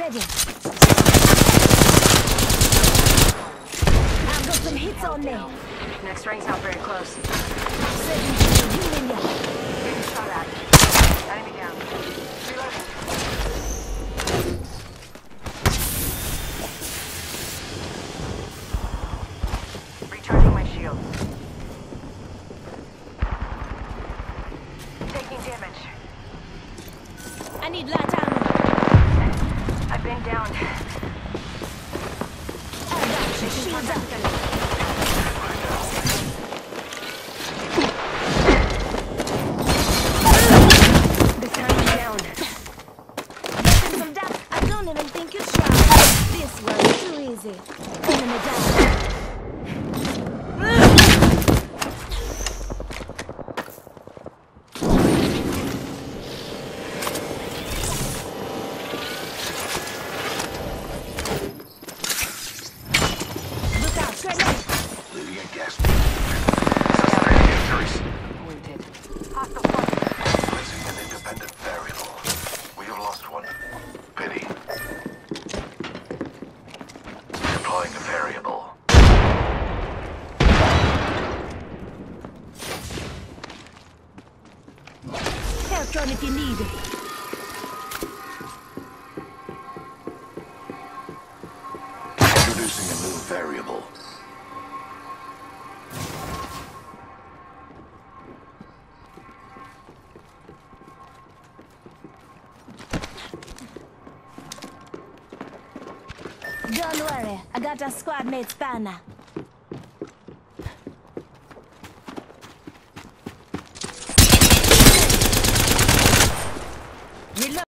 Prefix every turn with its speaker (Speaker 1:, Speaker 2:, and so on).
Speaker 1: ready. I've got some hits on me.
Speaker 2: Next ring's not very close.
Speaker 1: Setting to the healing ya.
Speaker 2: Getting shot at. Enemy down. Reloading. Recharging my shield. Taking damage.
Speaker 1: I need light ammo.
Speaker 2: I've been down.
Speaker 1: I got you. Shields up.
Speaker 2: This time down.
Speaker 1: Getting some damage. I don't even think you shot. This was too easy. Enemy down. Look out, grenade.
Speaker 3: Leaving a gas.
Speaker 2: Wounded. Hostile flank.
Speaker 3: Placing an independent variable. We have lost one. Pity. Deploying a variable.
Speaker 1: Help drone if you need it.
Speaker 3: Introducing a new variable.
Speaker 1: Don't worry, I got a squad mate spanner.